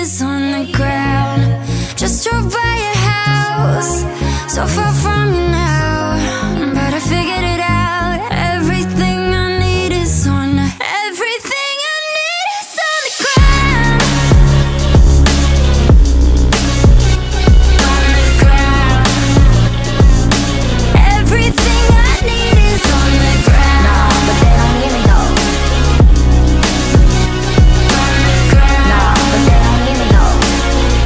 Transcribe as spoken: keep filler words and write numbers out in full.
pieces on the ground. Just drove by your house, so far from